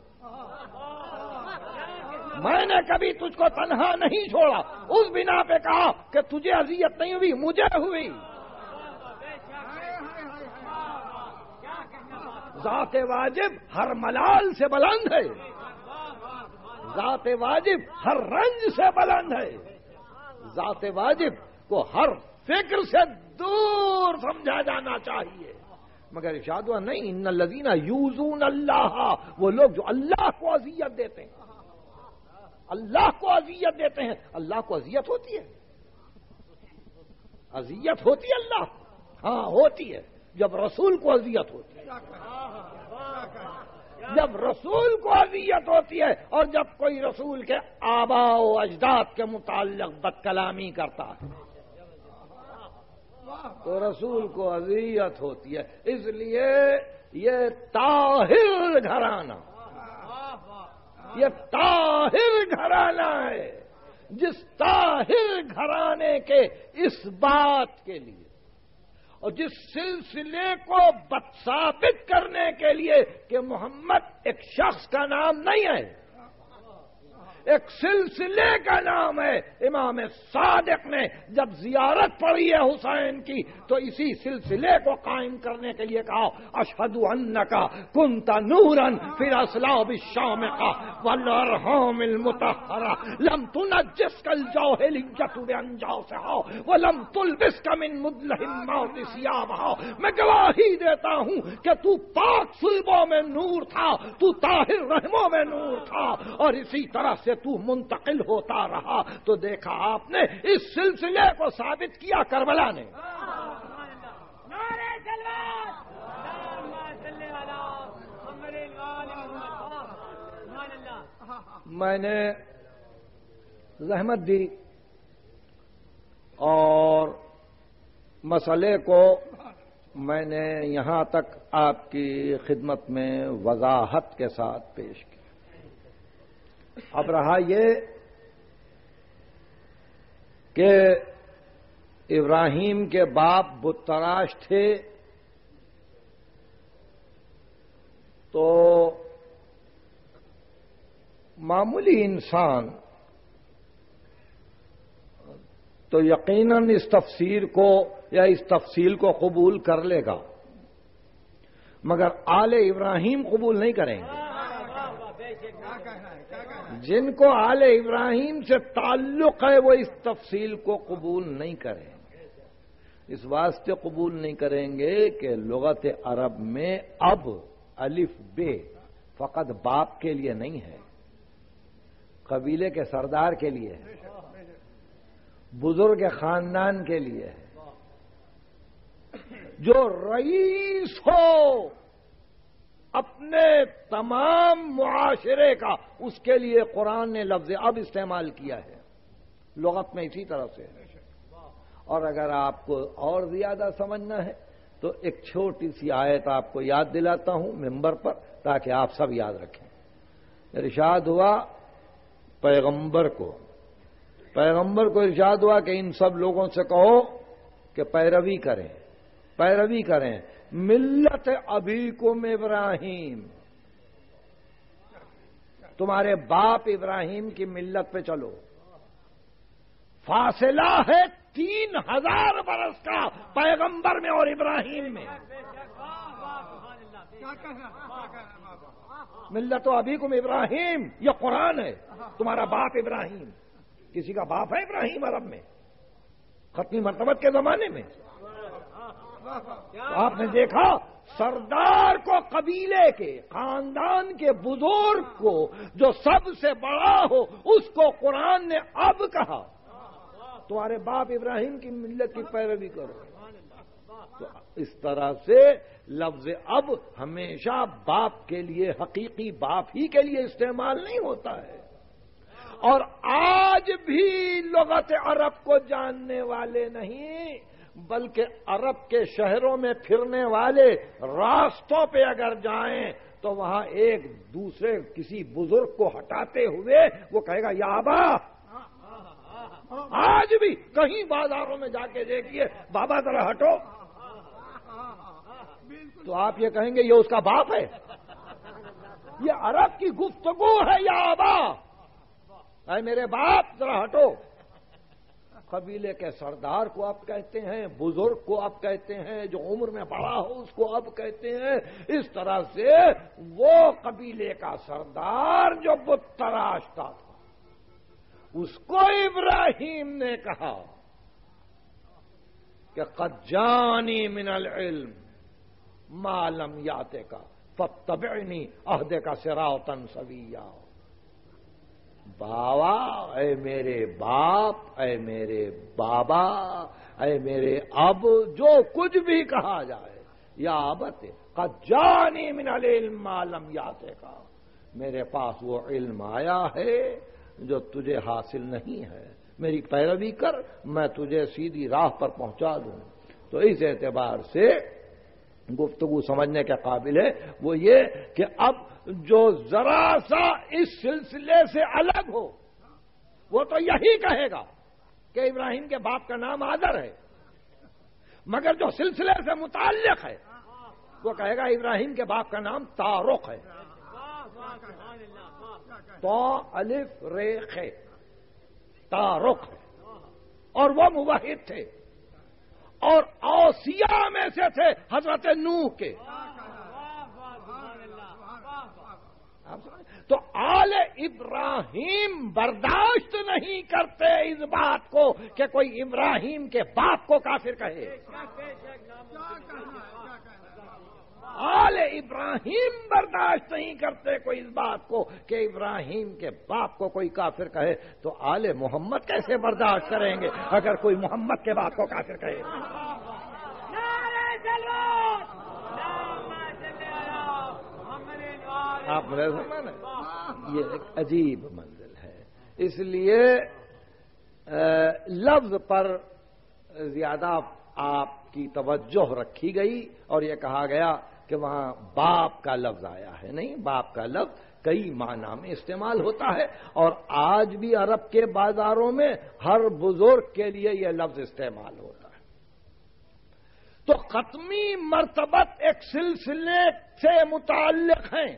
میں نے کبھی تجھ کو تنہا نہیں چھوڑا، اس بنا پہ کہا کہ تجھے اذیت نہیں ہوئی، مجھے ہوئی۔ ذات واجب ہر ملال سے بلند ہے، ذات واجب ہر رنج سے بلند ہے، ذات واجب کو ہر فکر سے دور سمجھا جانا چاہیے، مگر ارشاد ہوا نہیں، ان الذین یؤذون اللہ، وہ لوگ جو اللہ کو اذیت دیتے ہیں، اللہ کو اذیت دیتے ہیں۔ اللہ کو اذیت ہوتی ہے، اذیت ہوتی ہے اللہ، ہاں ہوتی ہے جب رسول کو اذیت ہوتی ہے، جب رسول کو اذیت ہوتی ہے، اور جب کوئی رسول کے آباء و اجداد کے متعلق بد کلامی کرتا ہے تو رسول کو اذیت ہوتی ہے۔ اس لیے یہ طاہر گھرانہ، یہ طاہر گھرانہ ہے، جس طاہر گھرانے کے اس بات کے لیے اور جس سلسلے کو ثابت کرنے کے لیے کہ محمد ایک شخص کا نام نہیں ہے، ایک سلسلے کا نام ہے۔ امام صادق نے جب زیارت پڑھی ہے حسین کی تو اسی سلسلے کو قائم کرنے کے لیے کہا، اشہد انکا کنت نورا فی اصلاب الشامقہ والارحام المطہرہ لم تنجسک الجاہلیۃ بانجاسہا ولم تلبسک من مدلہ الموت ثیابہا۔ میں گواہی دیتا ہوں کہ تو پاک صلبوں میں نور تھا، تو طاہر رحموں میں نور تھا، اور اسی طرح سے تو منتقل ہوتا رہا۔ تو دیکھا آپ نے اس سلسلے کو ثابت کیا کربلا نے۔ میں نے زحمت دی اور مسئلے کو میں نے یہاں تک آپ کی خدمت میں وضاحت کے ساتھ پیش کیا۔ اب رہا یہ کہ ابراہیم کے باپ بت تراش تھے تو معمولی انسان تو یقیناً اس تفسیر کو یا اس تفصیل کو قبول کر لے گا، مگر آل ابراہیم قبول نہیں کریں گے۔ جن کو آل ابراہیم سے تعلق ہے وہ اس تفصیل کو قبول نہیں کریں گے، اس واسطے قبول نہیں کریں گے کہ لغت عرب میں اب الف بے فقط باپ کے لیے نہیں ہے، قبیلے کے سردار کے لیے ہے، بزرگ خاندان کے لیے ہے، جو رئیس ہو اپنے تمام معاشرے کا، اس کے لیے قرآن نے لفظ اب استعمال کیا ہے، لغت میں اسی طرح سے ہے۔ اور اگر آپ کو اور زیادہ سمجھنا ہے تو ایک چھوٹی سی آیت آپ کو یاد دلاتا ہوں ممبر پر تاکہ آپ سب یاد رکھیں. ارشاد ہوا پیغمبر کو ارشاد ہوا کہ ان سب لوگوں سے کہو کہ پیروی کریں ملت ابیکم ابراہیم، تمہارے باپ ابراہیم کی ملت پہ چلو. فاصلہ ہے 3000 برس کا پیغمبر میں اور ابراہیم میں. ملت ابیکم ابراہیم یہ قرآن ہے. تمہارا باپ ابراہیم، کسی کا باپ ہے ابراہیم عرب میں ختمی مرتبت کے زمانے میں؟ آپ نے دیکھا سردار کو، قبیلے کے خاندان کے بزرگ کو، جو سب سے بڑا ہو، اس کو قرآن نے اب کہا تمہارے باپ ابراہیم کی ملت کی پیروی کرو. تو اس طرح سے لفظ اب ہمیشہ باپ کے لیے، حقیقی باپ ہی کے لیے استعمال نہیں ہوتا ہے. اور آج بھی لغت عرب کو جاننے والے نہیں، بلکہ عرب کے شہروں میں پھرنے والے راستوں پہ اگر جائیں تو وہاں ایک دوسرے کسی بزرگ کو ہٹاتے ہوئے وہ کہے گا یا ابا. آج بھی کہیں بازاروں میں جا کے دیکھیے بابا ذرا ہٹو، تو آپ یہ کہیں گے یہ اس کا باپ ہے. یہ عرب کی گفتگو ہے، یا ابا، اے میرے باپ ذرا ہٹو. قبیلے کے سردار کو آپ کہتے ہیں، بزرگ کو آپ کہتے ہیں، جو عمر میں بڑا ہو اس کو آپ کہتے ہیں. اس طرح سے وہ قبیلے کا سردار جو بت تراشتا تھا اس کو ابراہیم نے کہا کہ قد جانی من العلم ما لم یاتک فاتبعنی اہدک صراطا سویا. بابا، اے میرے باپ، اے میرے بابا، اے میرے اب، جو کچھ بھی کہا جائے، یا ابت قد جانی من العلم ما لم یاتک، میرے پاس وہ علم آیا ہے جو تجھے حاصل نہیں ہے، میری پیروی کر، میں تجھے سیدھی راہ پر پہنچا دوں. تو اس اعتبار سے گفتگو سمجھنے کے قابل ہے وہ یہ کہ اب جو ذرا سا اس سلسلے سے الگ ہو وہ تو یہی کہے گا کہ ابراہیم کے باپ کا نام آذر ہے، مگر جو سلسلے سے متعلق ہے وہ کہے گا ابراہیم کے باپ کا نام تارق ہے. تو الف ریخ تارق ہے، اور وہ موحد تھے اور اوصیاء میں سے تھے حضرت نوح کے. تو آل ابراہیم برداشت نہیں کرتے اس بات کو کہ کوئی ابراہیم کے باپ کو کافر کہے. آل ابراہیم برداشت نہیں کرتے کوئی اس بات کو کہ ابراہیم کے باپ کو کوئی کافر کہے. تو آل محمد کیسے برداشت کریں گے اگر کوئی محمد کے باپ کو کافر کہے؟ آپ میرے سمجھ، یہ ایک عجیب منزل ہے. اس لیے لفظ پر زیادہ آپ کی توجہ رکھی گئی اور یہ کہا گیا کہ وہاں باپ کا لفظ آیا ہے. نہیں، باپ کا لفظ کئی معنی میں استعمال ہوتا ہے، اور آج بھی عرب کے بازاروں میں ہر بزرگ کے لیے یہ لفظ استعمال ہوتا ہے. تو ختمی مرتبت ایک سلسلے سے متعلق ہیں،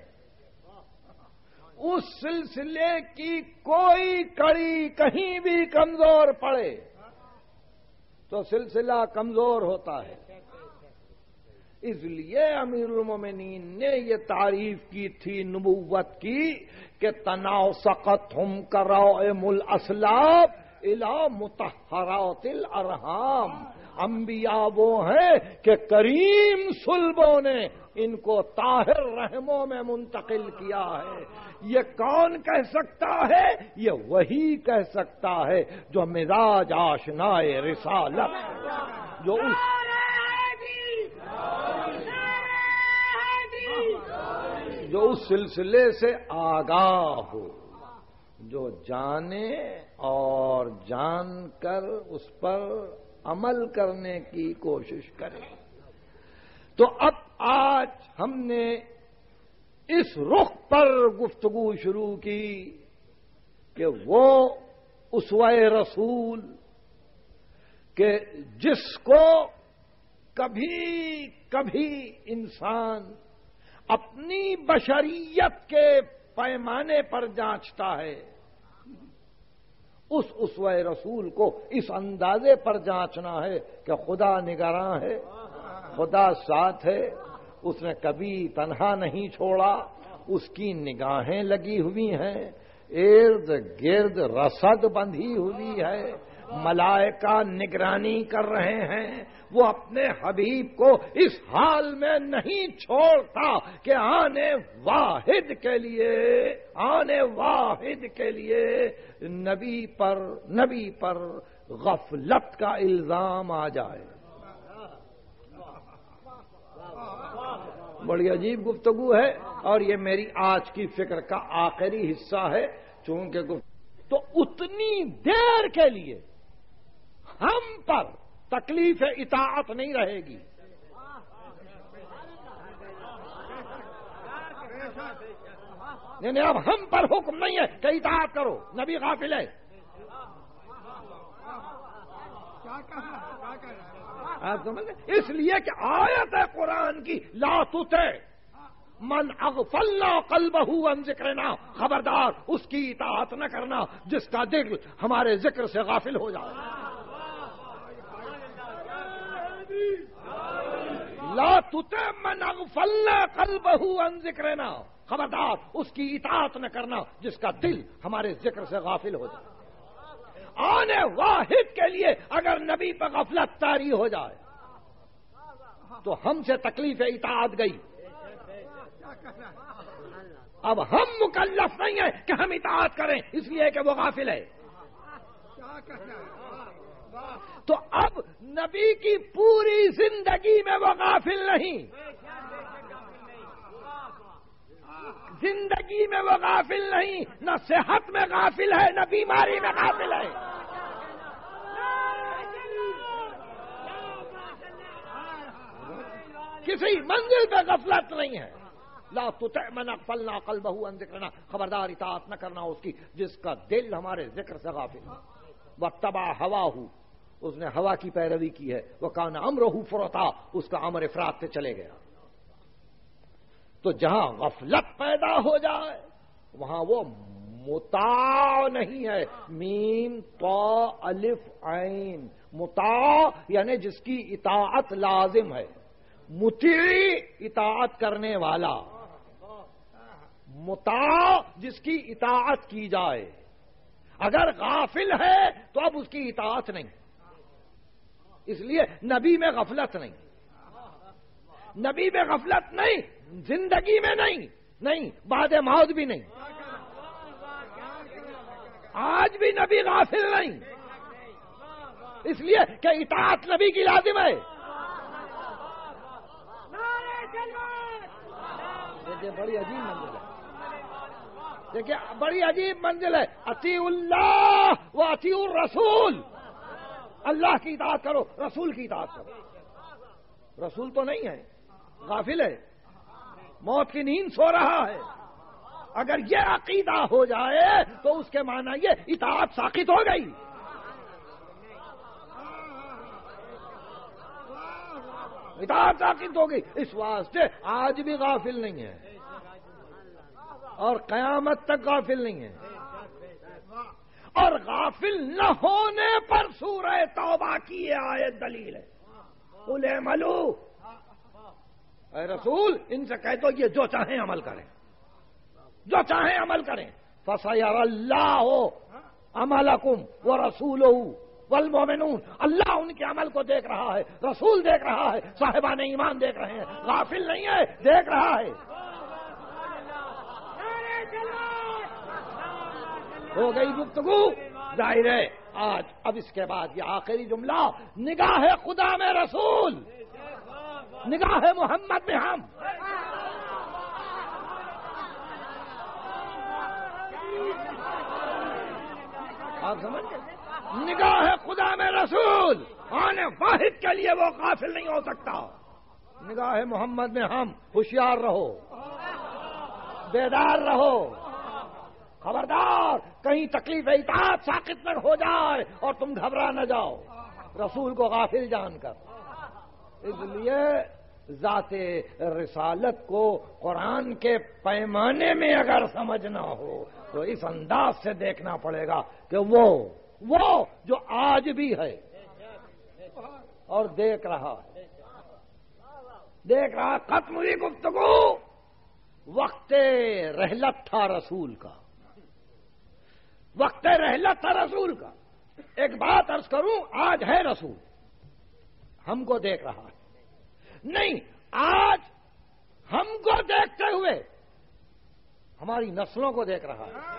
اس سلسلے کی کوئی کڑی کہیں بھی کمزور پڑے تو سلسلہ کمزور ہوتا ہے. اس لیے امیر المومنین نے یہ تعریف کی تھی نبوت کی کہ تناسقتہم کروائم الاسلاف الی مطہرات الارحام. انبیاء وہ ہیں کہ کریم صلبوں نے ان کو طاہر رحموں میں منتقل کیا ہے. یہ کون کہہ سکتا ہے؟ یہ وہی کہہ سکتا ہے جو مزاج آشنائے رسالت، جو اس سلسلے سے آگاہ ہو، جو جانے اور جان کر اس پر عمل کرنے کی کوشش کرے. تو اب آج ہم نے اس رخ پر گفتگو شروع کی کہ وہ اسوہ رسول کہ جس کو کبھی کبھی انسان اپنی بشریت کے پیمانے پر جانچتا ہے، اس اسوہ رسول کو اس اندازے پر جانچنا ہے کہ خدا نگراں ہے، خدا ساتھ ہے، اس نے کبھی تنہا نہیں چھوڑا، اس کی نگاہیں لگی ہوئی ہیں، ارد گرد رصد بندھی ہوئی ہے، ملائکہ نگرانی کر رہے ہیں، وہ اپنے حبیب کو اس حال میں نہیں چھوڑتا کہ آنے واحد کے لیے نبی پر غفلت کا الزام آ جائے۔ بڑی عجیب گفتگو ہے، اور یہ میری آج کی فکر کا آخری حصہ ہے، چونکہ تو اتنی دیر کے لیے ہم پر تکلیف اطاعت نہیں رہے گی۔ نہیں، اب ہم پر حکم نہیں ہے کہ اطاعت کرو، نبی غافل ہے۔ آپ سمجھیں؟ اس لیے کہ آیت ہے قرآن کی لا تطع من اغفلنا قلبہ عن ذکرنا، خبردار اس کی اطاعت نہ کرنا جس کا دل ہمارے ذکر سے غافل ہو جائے۔ لا تطع من اغفلنا قلبہ عن ذکرنا، خبردار اس کی اطاعت نہ کرنا جس کا دل ہمارے ذکر سے غافل ہو جائے۔ آنے واحد کے لیے اگر نبی پر غفلت طاری ہو جائے تو ہم سے تکلیف اطاعت گئی۔ اب ہم مکلف نہیں ہیں کہ ہم اطاعت کریں اس لیے کہ وہ غافل ہے۔ تو اب نبی کی پوری زندگی میں وہ غافل نہیں، زندگی میں وہ غافل نہیں، نہ صحت میں غافل ہے نہ بیماری میں غافل ہے۔ کسی منزل پہ غفلت نہیں ہے۔ لا تطع من اغفلنا قلبہ عن ذکرنا، خبردار اطاعت نہ کرنا اس کی جس کا دل ہمارے ذکر سے غافل ہے۔ واتبع ہواہ، اس نے ہوا کی پیروی کی ہے۔ وکان امرہ فرطا، اس کا امر افراط سے چلے گیا۔ تو جہاں غفلت پیدا ہو جائے وہاں وہ مطاع نہیں ہے، میم طا الف عین، مطاع یعنی جس کی اطاعت لازم ہے، مطیع اطاعت کرنے والا، مطاع جس کی اطاعت کی جائے۔ اگر غافل ہے تو اب اس کی اطاعت نہیں، اس لیے نبی میں غفلت نہیں، نبی میں غفلت نہیں، زندگی میں نہیں، بعد موت بھی نہیں، آج بھی نبی غافل نہیں، اس لیے کہ اطاعت نبی کی لازم ہے۔ دیکھیے بڑی عجیب منزل ہے، دیکھیے بڑی عجیب منزل ہے۔ اطیعوا اللہ و اطیعوا الرسول، اللہ کی اطاعت کرو، رسول کی اطاعت کرو۔ رسول تو نہیں ہے، غافل ہے، موت کی نیند سو رہا ہے۔ اگر یہ عقیدہ ہو جائے تو اس کے معنی یہ اطاعت ساقط ہو گئی۔ اطاعت ساقط ہو گئی، اس واسطے آج بھی غافل نہیں ہے اور قیامت تک غافل نہیں ہے۔ اور غافل نہ ہونے پر سورہ توبہ کی یہ آیت دلیل ہے۔ قل اعملوا، اے رسول ان سے کہہ دو یہ جو چاہیں عمل کریں، جو چاہیں عمل کریں۔ فَسَيَرَى اللَّهُ عَمَلَكُمْ وَرَسُولُهُ وَالْمُؤْمِنُونَ، اللہ ان کے عمل کو دیکھ رہا ہے، رسول دیکھ رہا ہے، صاحبان ایمان دیکھ رہے ہیں، غافل نہیں ہے، دیکھ رہا ہے۔ ہو گئی گفتگو ظاہر ہے آج۔ اب اس کے بعد یہ آخری جملہ، نگاہ خدا میں رسول، نگاہ محمد میں ہم۔ آپ سمجھ گئے؟ نگاہ خدا میں رسول، آنے واحد کے لیے وہ غافل نہیں ہو سکتا، نگاہ محمد میں ہم ہوشیار رہو، بیدار رہو، خبردار کہیں تکلیف اطاعت ساقط نہ ہو جائے اور تم گھبرا نہ جاؤ رسول کو غافل جان کر۔ اس لیے ذات رسالت کو قرآن کے پیمانے میں اگر سمجھنا ہو تو اس انداز سے دیکھنا پڑے گا کہ وہ جو آج بھی ہے اور دیکھ رہا ختم ہوئی گفتگو، وقت رحلت تھا رسول کا، وقت رحلت تھا رسول کا۔ ایک بات عرض کروں، آج ہے رسول، ہم کو دیکھ رہا ہے، نہیں آج ہم کو دیکھتے ہوئے ہماری نسلوں کو دیکھ رہا ہے،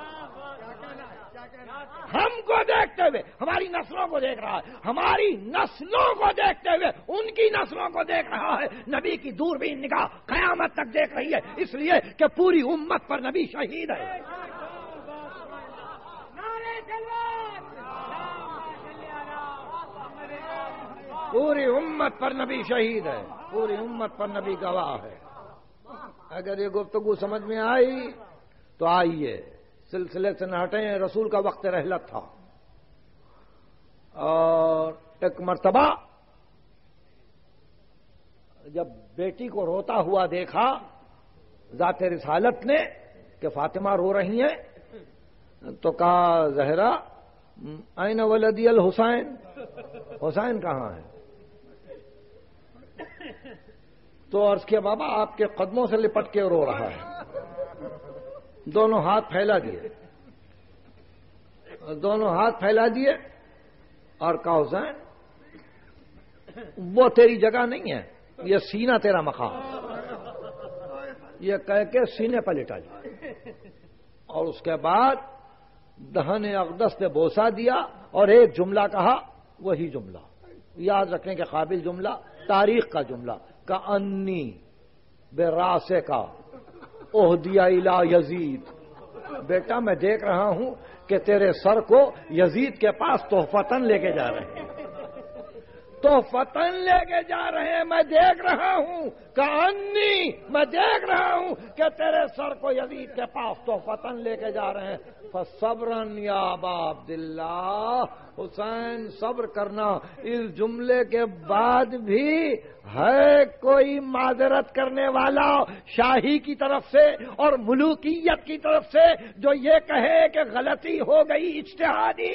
ہم کو دیکھتے ہوئے ہماری نسلوں کو دیکھ رہا ہے، ہماری نسلوں کو دیکھتے ہوئے ان کی نسلوں کو دیکھ رہا ہے۔ نبی کی دوربین نگاہ قیامت تک دیکھ رہی ہے، اس لیے کہ پوری امت پر نبی شہید ہے۔ پوری امت پر نبی شہید ہے، پوری امت پر نبی گواہ ہے۔ اگر یہ گفتگو سمجھ میں آئی تو آئیے سلسلے سے نہ ہٹیں۔ رسول کا وقت رحلت تھا، اور ایک مرتبہ جب بیٹی کو روتا ہوا دیکھا ذات رسالت نے کہ فاطمہ رو رہی ہیں، تو کہا زہرا این ولدی الحسین، حسین کہاں ہے؟ تو عرض کیا بابا آپ کے قدموں سے لپٹ کے رو رہا ہے۔ دونوں ہاتھ پھیلا دیے اور کہا حسین وہ تیری جگہ نہیں ہے، یہ سینہ تیرا مقام، یہ کہہ کے سینے پر لٹا لیا، اور اس کے بعد دہن اقدس نے بوسہ دیا اور ایک جملہ کہا، وہی جملہ یاد رکھنے کے قابل جملہ، تاریخ کا جملہ، کأنی براسے کا اہدی الی یزید، بیٹا میں دیکھ رہا ہوں کہ تیرے سر کو یزید کے پاس تحفتاً لے کے جا رہے ہیں، تحفتاً لے کے جا رہے ہیں، میں دیکھ رہا ہوں کأنی، میں دیکھ رہا ہوں کہ تیرے سر کو یزید کے پاس تحفتاً لے کے جا رہے ہیں۔ فصبرن یا ابا عبداللہ، حسین صبر کرنا۔ اس جملے کے بعد بھی ہے کوئی معذرت کرنے والا شاہی کی طرف سے اور ملوکیت کی طرف سے جو یہ کہے کہ غلطی ہو گئی اجتہادی؟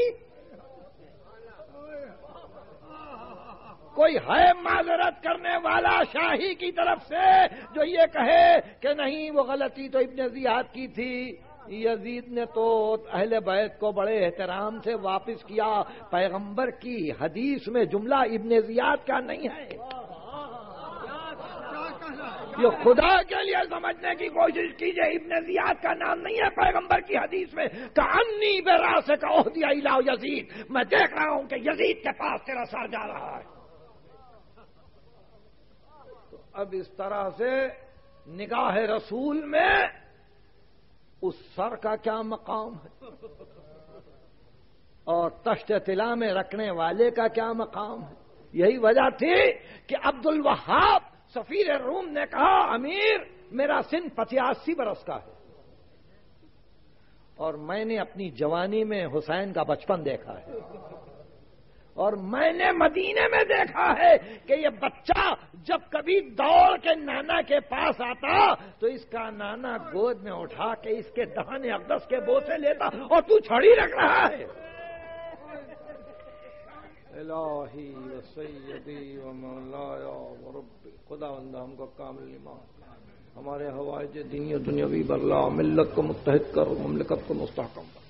کوئی ہے معذرت کرنے والا شاہی کی طرف سے جو یہ کہے کہ نہیں وہ غلطی تو ابن زیاد کی تھی؟ یزید نے تو اہل بیت کو بڑے احترام سے واپس کیا، پیغمبر کی حدیث میں جملہ ابن زیاد کا نہیں ہے۔ یہ خدا کے لیے سمجھنے کی کوشش کیجئے، ابن زیاد کا نام نہیں ہے پیغمبر کی حدیث میں، کأنی براسک اہدی الی یزید، میں دیکھ رہا ہوں کہ یزید کے پاس تیرا سر جا رہا ہے۔ تو اب اس طرح سے نگاہ رسول میں اس سر کا کیا مقام ہے اور تشت طلا میں رکھنے والے کا کیا مقام ہے۔ یہی وجہ تھی کہ عبد الوہاب سفیر روم نے کہا امیر میرا سن 85 برس کا ہے اور میں نے اپنی جوانی میں حسین کا بچپن دیکھا ہے، اور میں نے مدینے میں دیکھا ہے کہ یہ بچہ جب کبھی دوڑ کے نانا کے پاس آتا تو اس کا نانا گود میں اٹھا کے اس کے دہن اقدس کے بوسے لیتا، اور تو چھڑی رکھ رہا ہے۔ الہی و سیدی و مولایا و ربی، خداوند ہم کو کامل ایمان، ہمارے حوائج دینی و دنیاوی برلا، ملت کو متحد کر، مملکت کو مستحکم کر۔